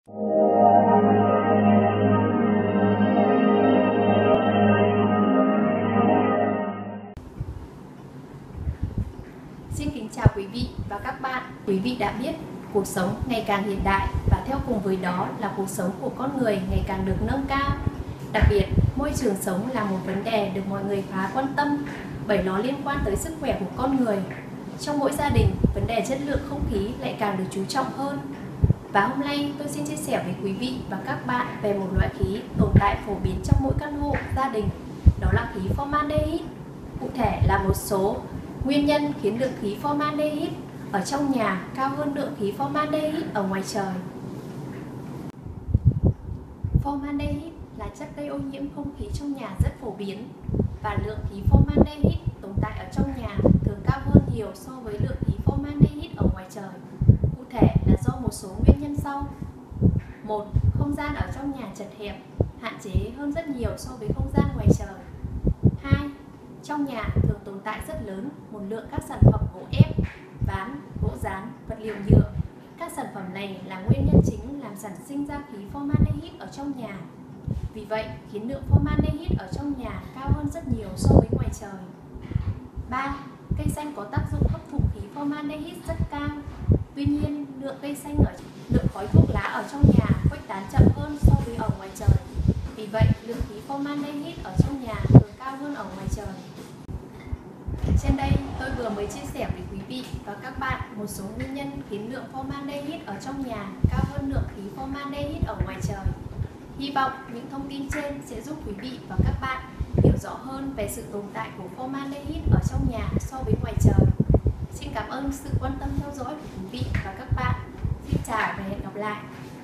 Xin kính chào quý vị và các bạn. Quý vị đã biết cuộc sống ngày càng hiện đại và theo cùng với đó là cuộc sống của con người ngày càng được nâng cao. Đặc biệt, môi trường sống là một vấn đề được mọi người khá quan tâm bởi nó liên quan tới sức khỏe của con người. Trong mỗi gia đình, vấn đề chất lượng không khí lại càng được chú trọng hơn. Và hôm nay tôi xin chia sẻ với quý vị và các bạn về một loại khí tồn tại phổ biến trong mỗi căn hộ, gia đình, đó là khí formaldehyde. Cụ thể là một số nguyên nhân khiến lượng khí formaldehyde ở trong nhà cao hơn lượng khí formaldehyde ở ngoài trời. Formaldehyde là chất gây ô nhiễm không khí trong nhà rất phổ biến và lượng khí formaldehyde tồn tại ở trong nhà thường cao hơn nhiều so với lượng khí formaldehyde ở ngoài trời. Cụ thể là do một số nguyên nhân sau. 1. Không gian ở trong nhà chật hẹp, hạn chế hơn rất nhiều so với không gian ngoài trời. 2. Trong nhà thường tồn tại rất lớn một lượng các sản phẩm gỗ ép, ván, gỗ dán, vật liệu nhựa. Các sản phẩm này là nguyên nhân chính làm sản sinh ra khí formaldehyde ở trong nhà. Vì vậy, khiến lượng formaldehyde ở trong nhà cao hơn rất nhiều so với ngoài trời. 3. Cây xanh có tác dụng hấp thụ khí formaldehyde rất cao. Tuy nhiên, lượng khói thuốc lá ở trong nhà khuếch tán chậm hơn so với ở ngoài trời. Vì vậy, lượng khí formaldehyde ở trong nhà thường cao hơn ở ngoài trời. Trên đây, tôi vừa mới chia sẻ với quý vị và các bạn một số nguyên nhân khiến lượng formaldehyde ở trong nhà cao hơn lượng khí formaldehyde ở ngoài trời. Hy vọng những thông tin trên sẽ giúp quý vị và các bạn hiểu rõ hơn về sự tồn tại của formaldehyde ở trong nhà so với ngoài trời. Xin cảm ơn sự quan tâm theo dõi của quý vị và các bạn. Xin chào và hẹn gặp lại.